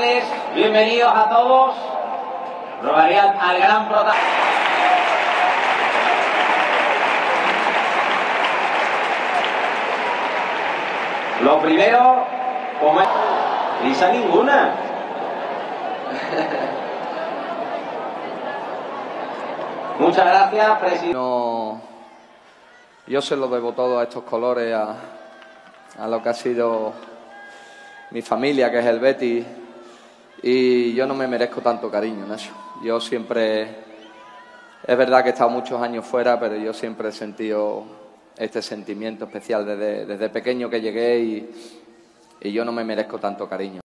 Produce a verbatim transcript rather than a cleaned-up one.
tardes, bienvenidos a todos. Robaría al, al gran protagonista. Lo primero, como es... Prisa ninguna. Muchas gracias, presidente. No, yo se lo debo todo a estos colores, a, a lo que ha sido mi familia, que es el Betis, y yo no me merezco tanto cariño, Nacho. Yo siempre, es verdad que he estado muchos años fuera, pero yo siempre he sentido este sentimiento especial desde, desde pequeño que llegué y, y yo no me merezco tanto cariño.